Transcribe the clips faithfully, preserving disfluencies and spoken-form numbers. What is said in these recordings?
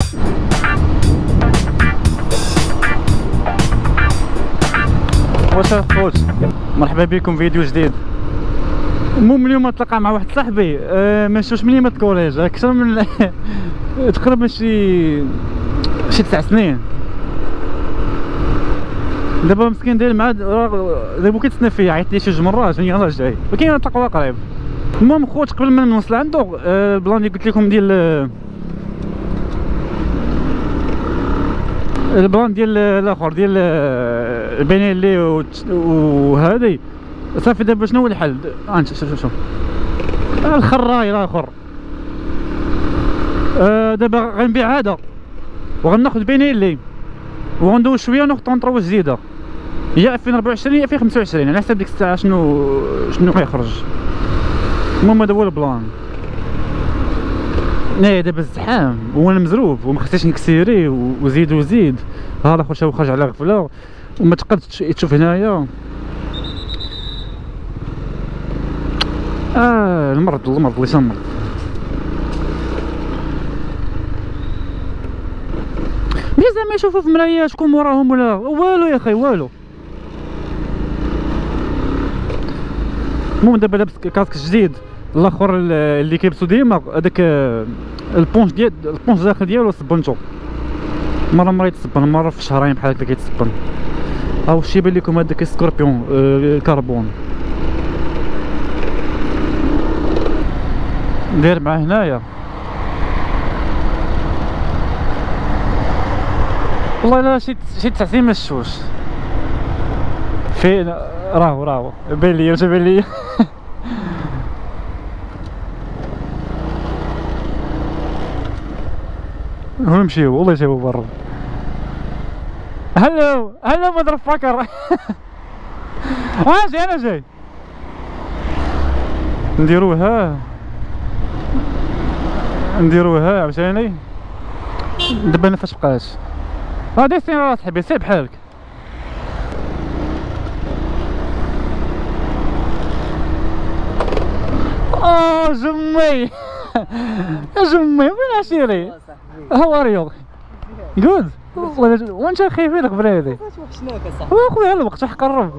واش اخوت، مرحبا بكم فيديو جديد. المهم اليوم نتلاقى مع واحد صاحبي أه ما نشوفش ملي ما الكوليج اكثر من تقريبا شي شي تسع سنين. دابا مسكين داير مع دابا كيتسنى فيا، عيط لي شي جوج مرات يلاه جاي، ولكن نتلاقاو قريب. المهم خوت، قبل ما نوصل عنده أه البلان اللي قلت لكم ديال البلان ديال الاخر ديال البينيلي وهذه صافي. دابا شنو هو الحل؟ انت شوف شوف الخراي الاخر. آه دابا غنبيع هذا وغناخذ بينيلي وغندوز شويه وناخذ طونطرو جديده، هي ألفين وأربعة وعشرين ألفين وخمسة وعشرين على حسب ديك الساعه شنو شنو غيخرج. المهم هذا هو البلان. ايه دابا الزحام وانا مزروب وما خصنيش نكسيري وزيد وزيد. ها الاخر شاو خرج على غفله وما تقدش تشوف هنايا. اه المرض المرض اللي سمر. ملي زعما يشوفوا في المرايه شكون موراهم ولا والو يا اخي والو. المهم دابا لابس كاسك جديد، الاخر اللي كيلبسو ديما هذاك البونش ديال البونش داخل ديالو سبنتو مره مره يتسبن، مره في شهرين بحال هكا كيتسبن. ها هو الشي يبان لكم هذاك سكوربيون الكربون داير معاه هنايا. والله لا شي شي تسع سنين ما شفتوش. فين راهو راهو بان ليا بان ليا. هو نمشيو والله جايبو برا. هلو هلو مدر فكر. ها جاي انا جاي. نديروها نديروها عاوتاني. دابا انا فاش بقات غادي سير اصاحبي، سير بحالك. اه جمي جمي وين عشيري؟ هاو ار يو جود والله. وانت خايفينك برادي؟ وحشناك اصاحبي. واخويا الوقت راح قرب.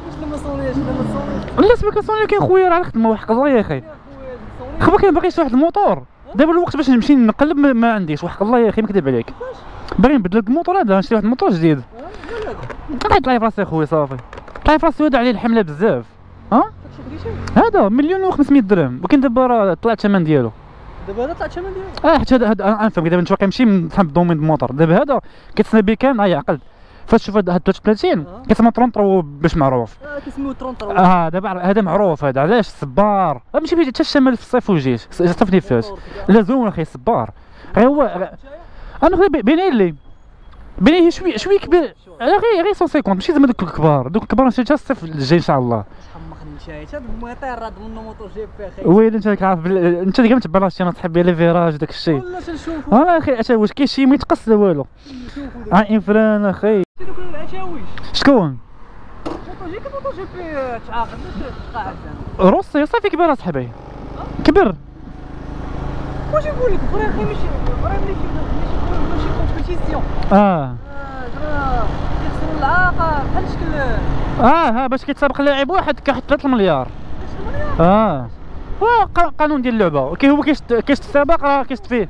لا سمك صوني كاين خويا راه الخدمه وحق الله يا اخي. خبا كاين باقي شي واحد الموطور دابا الوقت باش نمشي نقلب ما عنديش وحق الله يا اخي ما نكذب عليك. باغي نبدل الموطور هذا، نشري واحد الموطور جديد. طلع في راسي اخويا صافي، طلع في راسي ودا عليه الحمله بزاف. ها هذا مليون وخمسمية درهم، ولكن دابا راه طلع الثمن ديالو. دابا هذا طلع الثمن ديالو اه حيت هذا انا نفهم دابا نتوقع كيمشي نفهم الدومين د الموطور. دابا هذا كيتسنى به كان هاي عقل فاش تشوف هاد ثلاثة وثلاثين كيسمى طرونطرو باش معروف. اه كيسميوه طرونطرو. اه دابا هذا معروف هذا علاش الصبار ماشي فيه حتى الشمال في الصيف وجيت صيفني فاش. لا زوين اخي الصبار غير هو. انا خويا بينيلي بيني شويه شويه كبير على غير غير مية وخمسين ماشي زعما دوك الكبار. دوك الكبار نشري الصيف الجاي ان شاء الله. شحال هذا المطير راه ضمن موطور جيب فيه اخي. ويلي انت راك عارف بل... انت ديما متبع راسي انا صاحبي لي فيراج داك الشيء. ولا تنشوفو اه اخي اش واش كاين شي ما يتقص والو. اه انفران اخي. دوك العشاويش شكون؟ موطور جيب موطور جيب فيه تعاقد باش تقاعد زعما. روسي صافي كبر اصاحبي كبر. واش نقول لك فري اخي ماشي فري ماشي ماشي كومبيتيسيون. اه كيخسروا العاقه بحال شكل اه ها باش كيتسابق لاعب واحد كيحط ثلاثة المليار. اه هو قانون ديال اللعبه كي هو كيتسابق راه كيشط فيه.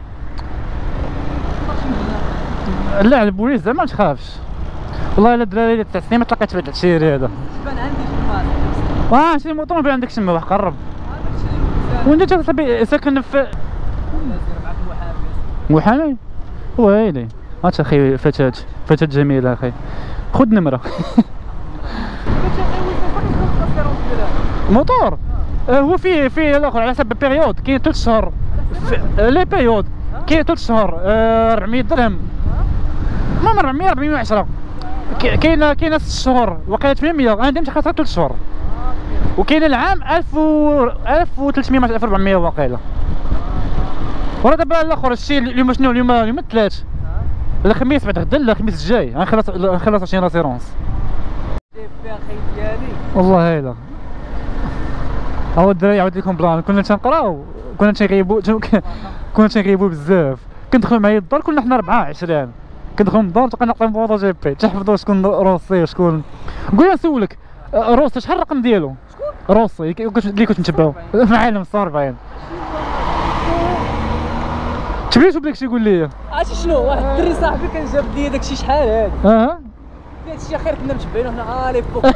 لا على البوليس زعما ما تخافش والله. الا الدراري اللي تسع سنين ما تلقيت في هذا الشيري هذا. بان عندي تما اه شي موطور بان عندك تما واحد قرب. وانت صاحبي ساكن في محامي ويلي. هات اخي فتاة فتاة جميلة اخي خذ نمرة. موطور آه هو فيه فيه الاخر على حسب البيريود. كاين ثلاث شهور لي بيريود كاين ثلاث شهور أربعمية درهم. المهم أربعمية أربعمية وعشرة. كاين كاين ست شهور وقيله ثمانمية. انا ديما خاطر ثلاث شهور. وكاين العام ألف و ألف وثلاثمية ألف وأربعمية وقيله. وراه دابا الاخر الشيء اليوم شنو اليوم اليوم الثلاث الخميس بعد غدا. لا الخميس الجاي غنخلص غنخلص عشرين لاسيرونس. جيب فيها خي ديالي والله هيلا. هاو الدراري عاود لكم بلان. كنا تنقراو كنا تنغيبو كنا تنغيبو بزاف. كندخلوا معايا الدار كنا حنا أربعة عشرين، كندخلوا للدار تبقى نعطيهم موطو جي بي تحفظوا شكون روسي وشكون. قول لي نسولك روسي شحال الرقم ديالو؟ شكون؟ روسي اللي كنت نتبعو في العالم ستة وأربعين. تبيتو بداكشي قول لي. عرفتي شنو واحد الدري صاحبي كان جاب لي داكشي شحال هادي. اه هادشي خير كنا متبعينو حنا الي فوق.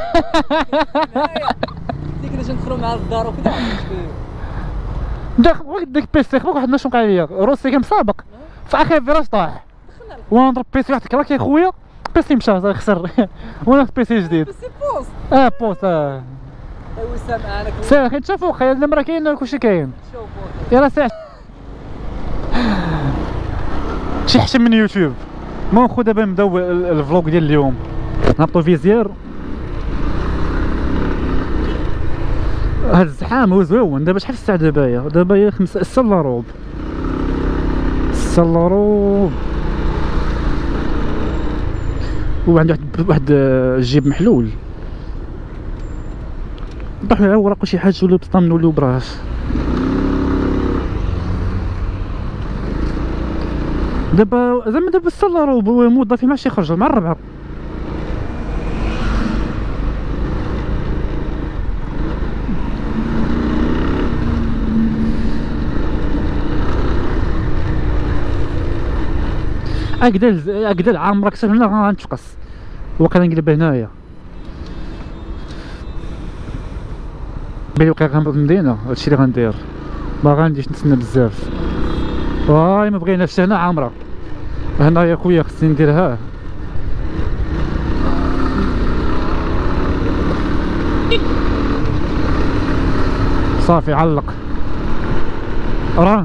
اللي كنا ندخلوا مع الدار وكذا. داك داك بيسي خوك واحد الناس وقع ليا روسي كان مسابق في اخر فيراج طاح وانا نضرب بيسي واحد كراك يا خويا بيسي مشى خسر وانا في بيسي جديد. بيسي بوست. اه بوست اه ايوا سامع انا سير خي تشوفوا خي المرا كاين كلشي كاين. يلا سير شي حشم من يوتيوب. المهم خو دابا نبداو الفلوق ديال اليوم. نهبطو فيزير. هاد الزحام هو زوين. دابا شحال الساعة دابا هي؟ دابا هي خمسة السا الا روب السا الا روب. وعندي واحد واحد الجيب محلول نطيحو على اوراق وشي حاجة ولا بسطامن ولا براش. دابا زعما دابا السا الا روب موظفين ماشي يخرجوا مع الربعة. هكذا هكذا العام راك هنا غنتفقس واقيلا نقلب هنايا بلي وقيلا غنبغي المدينة. هادشي اللي غندير ما غنديش نتسنى بزاف. واي ما بغيناش هنا عامرة هنا يا خويا خصني نديرها. صافي علق راه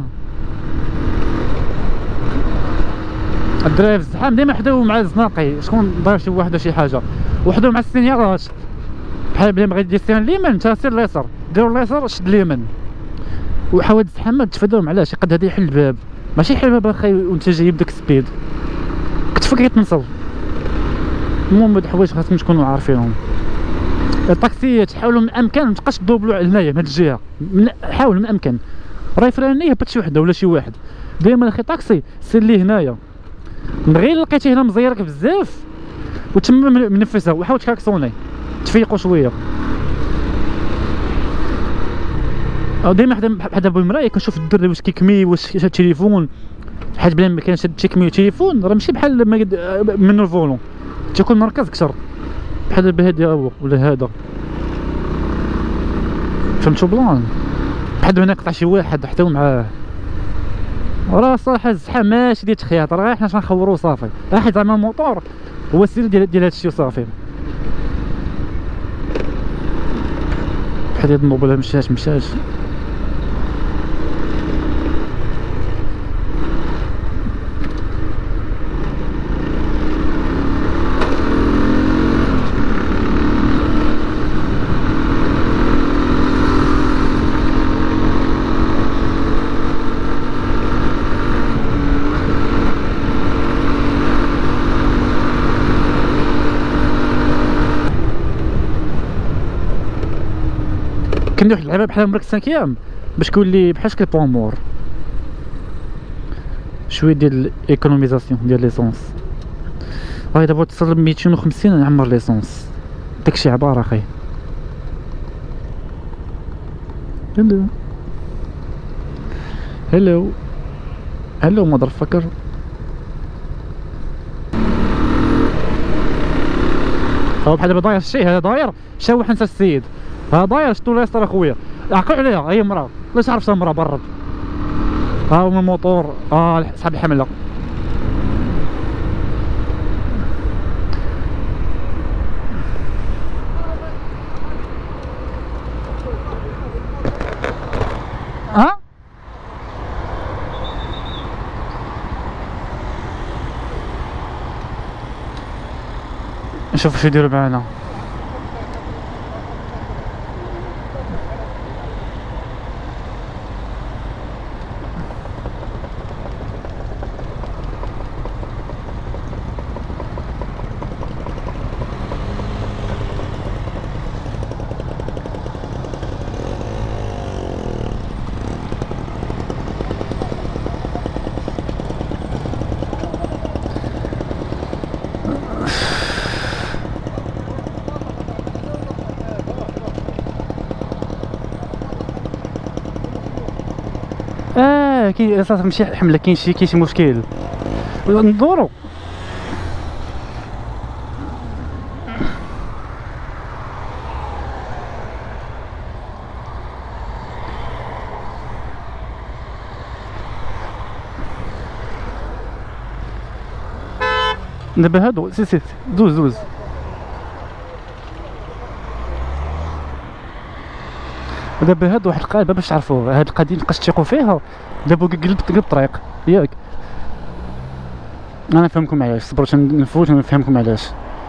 الدراري في الزحام ديما حداو مع الزناقي. شكون داير شي واحد شي حاجه وحداو مع السينيالات بحال بلي بغيت دير السين اليمين انت سير اليسار ديروا اليسار شد اليمين. وحوادث الزحام ما تفاداوهم علاش يقد هذا يحل الباب ماشي يحل الباب اخي وانت جاي بداك السبيد كتفك كيتنصل. المهم هاد الحوايج خاصكم تكونوا عارفينهم. الطاكسيات حاولوا من الامكان متبقاش تدوبلوا هنايا من هاد الجهه من حاول من الامكان راهي فرانيه هبط شي وحده ولا شي واحد دائما اخي طاكسي سير ليه هنايا غير لقيتي هنا مزيرك بزاف وتما منفسها وحاول تكاكسوني تفيقوا شويه. او ديما حدا حدا بالمرايه كنشوف الدري واش كيكمي واش شاد التليفون حيت بلا ما كان شاد تيكمي التليفون راه ماشي بحال منو الفولون تيكون مركز كثر بحال دابا هادي هو ولا هذا فهمتوا بلان بحال هنا قطع شي واحد حتى معاه. راه صراحه الزحام ماشي ديال تخياط راه حنا غنخورو صافي راه حيت زعما الموطور هو السير ديال ديال هادشي وصافي. بحال هاد النوبله مشات مشات كندير واحد اللعبه بحال مركز سانكيام باش كيولي بحال شكل بومور شويه ديال ايكونوميزاسيون ديال ليسونس. هاي دابا تصل ميتين وخمسين نعمر ليسونس داكشي عباره اخي. هلو هلو هلو مدر فكر هو بحال دابا داير الشيء هذا داير شاوح نسى السيد ها داير شتو ليسطر اخويا عقل عليها هي مرا لا تعرف مرا برد ها هو من الموطور اه صاحب الحمله ها نشوف شو يديروا معنا. اه كاين صافي ماشي حمله، كاين شي كاين شي مشكل ندورو. دابا هادو سي سي دوز دوز. دابا هادو واحد القاعده باش تعرفوا هاد القضيه مابقاش تثيقوا فيها. دابا قلب قلب الطريق ياك. انا نفهمكم علاش، صبروا نفوت ونفهمكم علاش.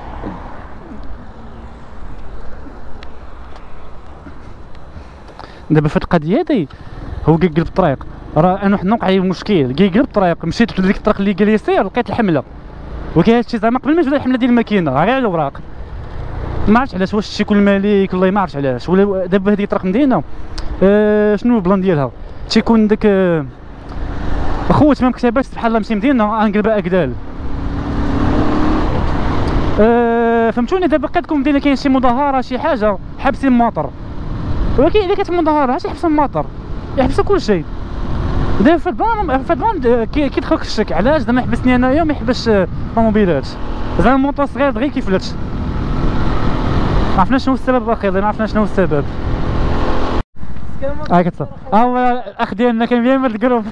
دابا في القضيه هادي هو قلب الطريق، راه انا واحد الوقع مشكل قلب الطريق، مشيت لديك الطريق اللي قال يسير لقيت الحمله، وكاين هادشي زعما قبل ما تبدا الحمله ديال الماكينه غير على الاوراق. ما عرفتش علاش، واش تيكون الملك والله ما عرفتش علاش، ولا دابا هذيك الطريق مدينه آه شنو البلان ديالها تيكون داك آه خوت ما مكتباتش بحال الله مشي مدينه غنقلبها اكدال. آه فهمتوني. دابا قد تكون مدينه كاين شي مظاهره شي حاجه حابسين المطر، ولكن اذا كانت مظاهره علاش يحبسوا المطر؟ يحبسوا كلشي. دابا في البلان في البلان كيدخلك الشك علاش زعما حبسني انايا وما يحبسش الطوموبيلات، زعما الموطور صغير دغيا كيفلت. ما عرفناش شنو السبب اخي، ما عرفناش شنو السبب. ها كتصور ها هو الاخ ديالنا كان بيان من الجروب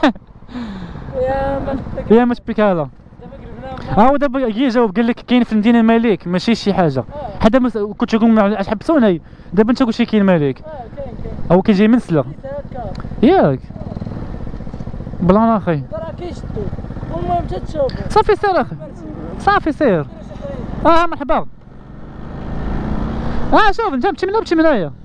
يا ما يا ما تبيكالا. ها هو دابا جي جاوب قال لك كاين في المدينه ملك ماشي شي حاجه. حتى مس... كنت تقول علاش حبسوني، دابا انت قلت كاين ملك اه كاين كاين او كيجي من سلا ياك بلان اخي. راه كيشدو والمهم تتشوفو صافي سير اخي صافي سير. اه مرحبا. اه شوف انت مشي من هنا مشي من هنايا.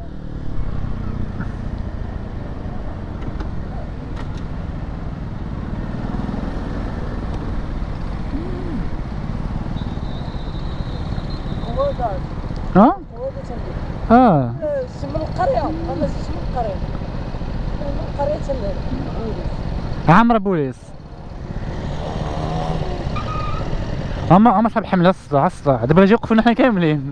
هو دار ها هو تنبي اه من القريه انا جيت من القريه من القريه تنبي عامره بوليس. هما هما صاحب حمله الصداع الصداع دابا جاي يوقفونا حنا كاملين.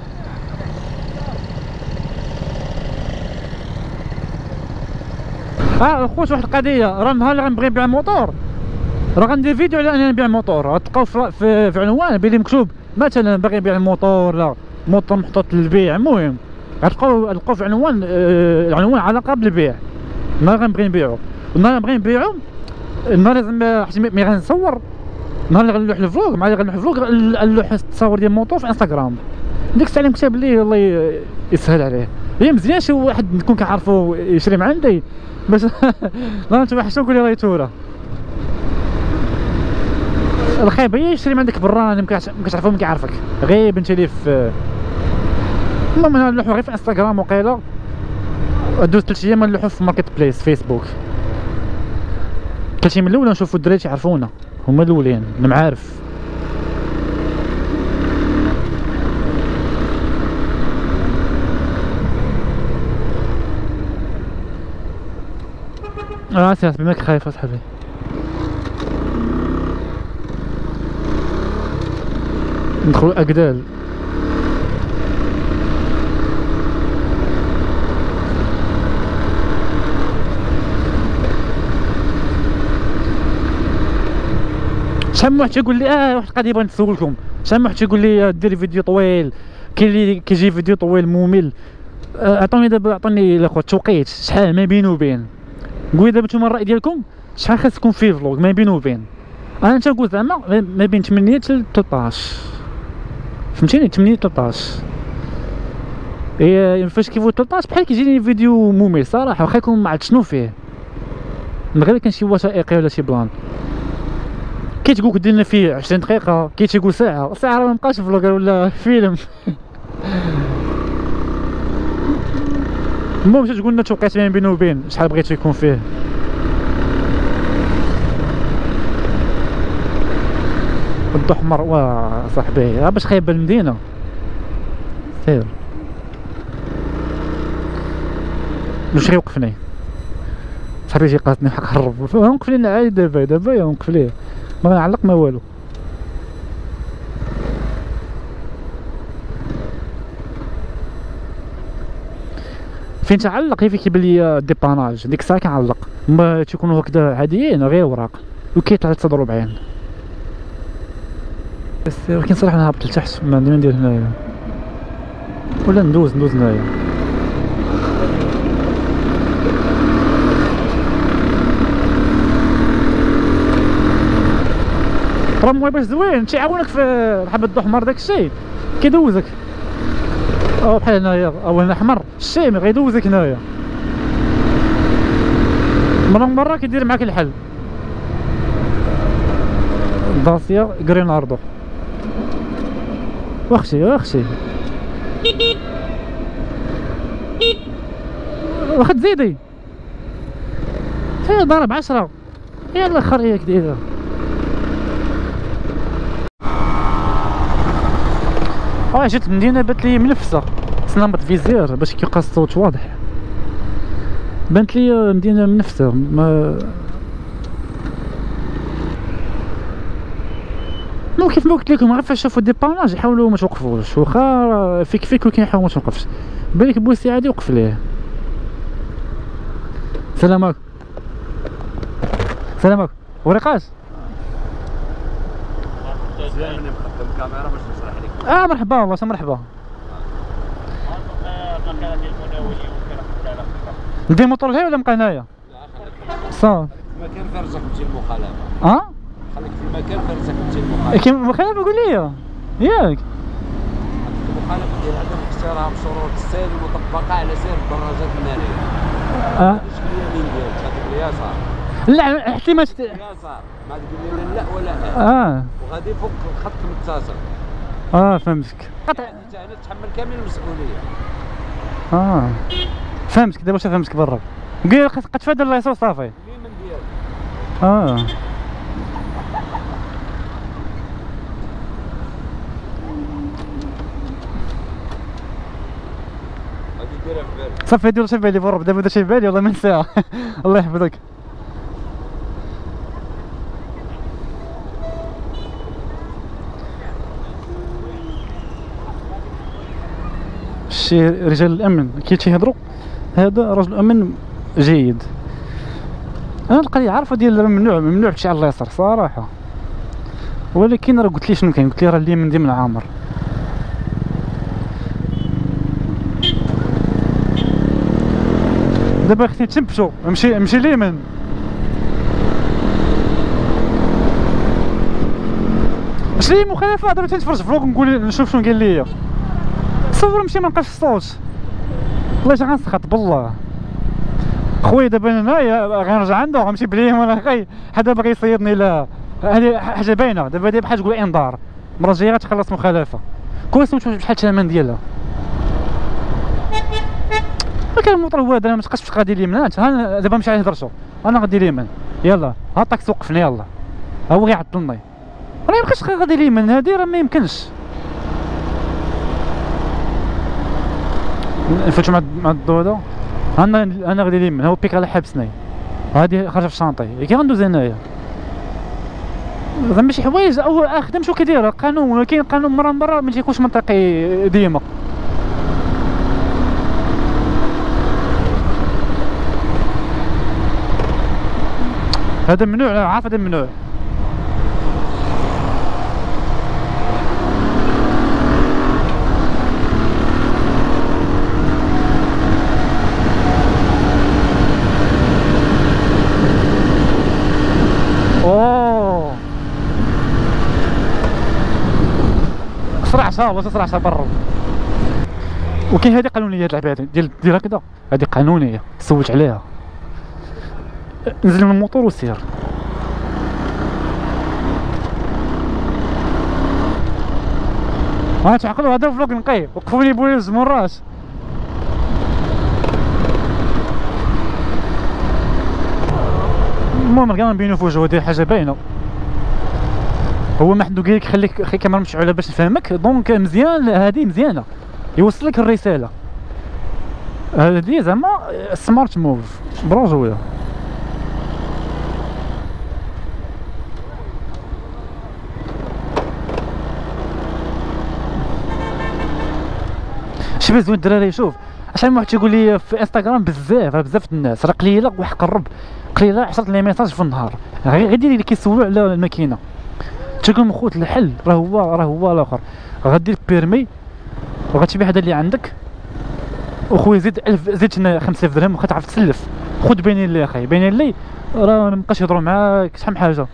اه خوت واحد القضيه، راه النهار اللي غنبغي نبيع الموطور راه غندير فيديو على انني نبيع الموطور، غتلقاو في, في, في عنوان بلي مكتوب مثلا باغي نبيع الموطور لا موطور محطوط للبيع. المهم غتلقاو غتلقاو في عنوان آه العنوان علاقه بالبيع. النهار غنبغي نبيعو النهار اللي غنبغي نبيعو النهار زعما حيت ملي غنصور النهار اللي غنلوح الفلوق مع اللي غنلوح الفلوق نلوح التصاور ديال الموطور في انستغرام. ديك الساعه اللي مكتب ليه الله يسهل عليه. هي مزيان شي واحد نكون كنعرفو يشري من عندي باش لا نتوحشو نقول ليه تورا. الخايب هي يشري من عندك برا ما كتعرفو ما كيعرفك غير بنتي ليه في. المهم انا نلوحو غير في انستغرام وقيله دوز ثلاث ايام نلوحو في ماركت بليس فيسبوك. ثلاث ايام من الاول نشوفو الدراري تيعرفونا هما الاولين المعارف. اه سي حسبي ماك خايف اصاحبي. ندخلو اكدال. شحال من واحد تيقول لي اه واحد القضيه بغيت نسولكم، شحال من واحد تيقول لي ديري فيديو طويل، كاين اللي كيجي فيديو طويل ممل. عطوني دابا عطوني الاخوات التوقيت شحال ما بين وبين. قولي دابا نتوما الراي ديالكم شحال خاص يكون فيه فلوق ما بين وبين. انا تنقول زعما ما بين ثمانية حتى ثلاطاش فهمتيني ثمانية ثلاطاش. اي فاش كيفوت ثلاطاش بحال كيجيني فيديو ممل صراحه واخا يكون ما عرفت شنو فيه من غير كان شي وثائقي ولا شي بلان. كي تقول دير لنا فيه عشرين دقيقه كي تيقول ساعه ساعه راه مابقاش فلوق ولا فيلم. المهم تقول لنا توقيت بين بينه وبين شحال بغيتو يكون فيه. الضو احمر واه صاحبي راه باش خايب المدينه سير. واش غيوقفني صاحبي يجي قاصني حق هرب نوقف لينا عادي دابا دابا نوقف ليه ما غنعلق ما والو. فين تعلق هي فين كيبان لي ديباناج ديك الساعه كنعلق، ما تيكونوا هكذا عاديين غير اوراق وكيطلع التضرب عين. بس ولكن صراحه نهبط لتحت ما عندي ما ندير هنايا، ولا ندوز ندوز هنايا. راه المهم باش زوين تيعاونك في حبة الضو حمر داك الشيء كيدوزك، او بحال هنايا او هنا حمر الشيء غيدوزك هنايا، مرة مرة كيدير معاك الحل. داسيا غريناردو واختي واختي واخا تزيدي هي ضارب عشرة يا الاخر هي كديرها. اه جيت المدينة بانت لي منفسة، صنمت فيزير باش كيبقى الصوت واضح، بانت لي مدينة منفسة. ما مو كيف ما قلت لكم غير فاش شافوا ديباناج يحاولوا ما توقفوش، واخا فيك فيك ولكن يحاول ما توقفش. بالك بوسي عادي وقف ليه. السلام عليكم. السلام عليكم. ورقات؟ مزيان ملي نقدم الكاميرا باش نشرح لك. اه مرحبا والله مرحبا. المكانه ديال المناولين وكاين ندير موطور لهي ولا نبقى هنايا؟ لا خليك صافي. في المكان فرجك تجي المخالفه. اه؟ خليك في المكان فرجك تجي المخالفه. كيما المخالفة قول لي ياك. المخالفه ديال عدم احترام شروط السير المطبقه على سير الدراجات الناريه. اه هادشي اليمين ديالك هذيك اليسار. لا احتمال اليسار ما تقول لي لا ولا اه. اه وغادي فوق الخط المتصل. اه فهمتك. انت هنا تحمل كامل المسؤوليه. اه فهمتك دابا واش فهمتك برا. قال قتفادى الله يسر صافي. اليمين ديالك. اه غادي ديرها في بالك. صافي دير شي بالي برا دابا دار شي بالي والله ما نساها. الله يحفظك. شي رجال الامن كي تيهضروا هذا رجل امن جيد. انا القضيه عارفه ديال ممنوع ممنوع تمشي على اليسار صراحه، ولكن راه قلت لي شنو كاين، قلت لي راه اليمين ديال من عامر. دابا اختي تنبشو نمشي نمشي اليمين. اش لي مخالفه دابا تنتفرج فلوق نقول نشوف شنو قال لي. صور نمشي ما نلقاش الصوت والله جا غنسخط بالله. خويا دابا هنايا غنرجع عنده غنمشي بليهم انا خاي حدا باغي يصيدني. لا هذه حاجه باينه دابا هذه بحال تقول انذار، المره الجايه غتخلص مخالفه. كويس بحال الثمن ديالها. ما كان الموطور هو هذا ما تبقاش تمشي غادي اليمنات. ها دابا نمشي عليه هضرتو انا غادي اليمين يلا ها الطاكسي وقفني يلا ها هو غيعطلني انا مابقاش غادي اليمين هادي راه ما يمكنش. نفوتو مع مع الضو هذا انا انا غادي اليمين هو بيك على حبسني هادي خارجه في الشانطي كي غندوز هنايا. زعما شي حوايج او اخدم شو كيدير قانون، ولكن القانون مره من مره ما تيكونش منطقي ديما. هذا ممنوع عارف هذا ممنوع. اوه اسرع صار والله اسرع صار برا. وكاين هذه قانونيه هاد اللعبه هادي ديال دير هكذا هذه قانونيه سولت عليها. نزل من الموطور وسير. ها تعقلوا هذا فلوق نقي وقفوني بوليس مرات. المهم كاع نبينو في وجهو هادي حاجه باينه. هو ما حدو قالك خليك خلي الكاميرا مشعوله باش نفهمك، دونك مزيان هادي مزيانه يوصل لك الرساله هادي زعما سمارت موف. برافو يا شبه زوين الدراري. شوف شحال من واحد تيقول لي في انستغرام بزاف بزاف الناس راه قليله واحد قرب قليله عشرة لي ميساج في النهار غير غير اللي كيسولوا على الماكينه تيقول لهم خوت الحل راه هو راه هو الاخر غدير بيرمي وغتبيع هذا اللي عندك وخويا زيد ألف زيد خمسة آلاف درهم واخا تعرف تسلف خذ بينين لي اخي بينين لي راه مابقاش يهضروا معاك شحال من حاجه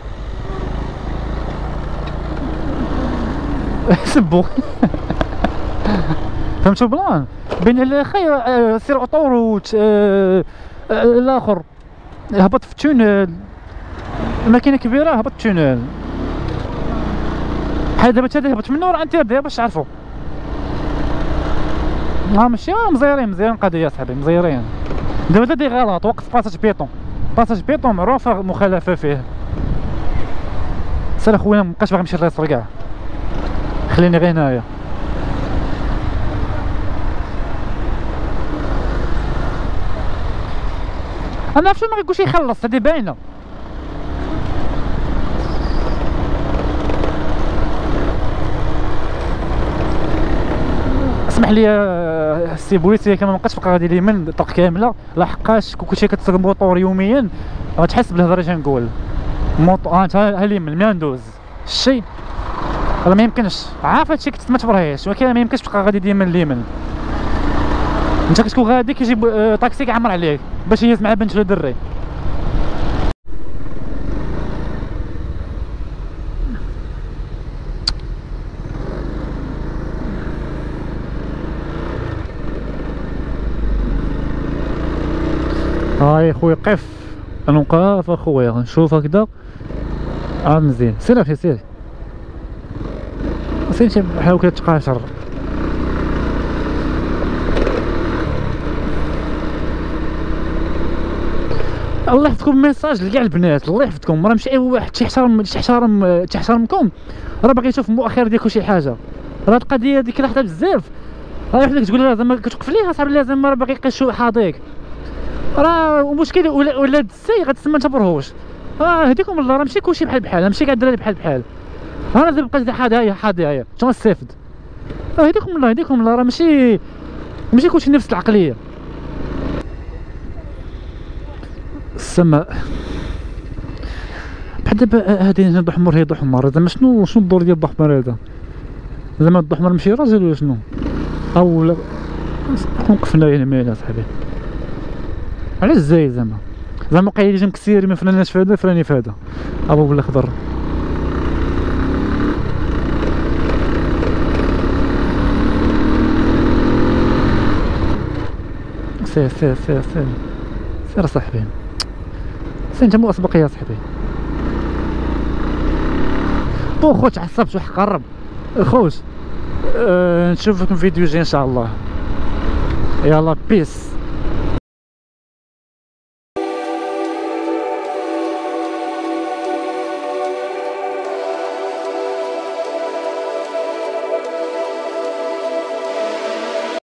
سبو فهمتوا البلان بين لي اخي سير اوطوروت الاخر هبط في التونيل الماكينه كبيره هبط التونيل بحال دابا تا هبط منه راه انت دابا باش تعرفوا ها ماشي مزيرين مزيان القضيه صاحبي مزيرين دابا هذا دي غلط وقف باساج بيطون باساج بيطون معروفه مخالفه فيه سير اخويا مابقاش باغي نمشي للريسور كاع خليني غير هنايا انا عرفت ما غيقولش يخلص هادي باينه اسمح لي السي بوليسي كما مابقاش تبقى غادي اليمين الطرق كامله لحقاش كلشي كتسوق موطور يوميا غتحس بالهضره اللي تنقول موطور ها انت ها اليمين ملي ندوز الشي راه ما يمكنش عارف هادشي كنت ما تبرهيش ولكن ما يمكنش تبقى غادي ديما اليمين انت كتكون غادي كيجيب طاكسي كيعمر عليك باش يهز مع بنت ولا دري هاي خويا قف انا نقف اخويا نشوف هكذا عاد مزيان سير اخي سير سير شي بحال هكا تقاشر الله يحفظكم ميساج لكاع البنات الله يحفظكم راه ماشي اي واحد تيحترم تيحترم تيحترمكم راه باغي يشوف المؤخر ديالكم شي حاجه راه القضيه هذيك كاين حتى بزاف راه وحدك تقول لها زعما كتوقف ليها صاحبي لها زعما راه باغي يقيشو حاضيك راه المشكل ولا ولا السي غتسمى انت برهوش راه هديكم الله راه ماشي كلشي بحال بحال ماشي كاع الدراري بحال بحال انا دابا بقيت حاضيه حاضيه شنو نستافد راه هديكم الله هديكم الله راه ماشي ماشي كلشي نفس العقليه السماء بحال دابا هادي هنا ضو حمر هي ضو حمر زعما شنو شنو الدور ديال ضو حمر هذا زعما ضو حمر ماشي راجل ولا شنو او لا وقفنا هنا مالا صاحبي علاش زايد زعما زعما بقى يجي مكسير من فلان في هذا فلاني في هذا ابو بلا خضر سير سير سير سير سير صاحبي سير انت مو اسبق يا صاحبي بو خوت عصبت واحد قرب خوت أه نشوفكم في فيديو جاي ان شاء الله يلا بيس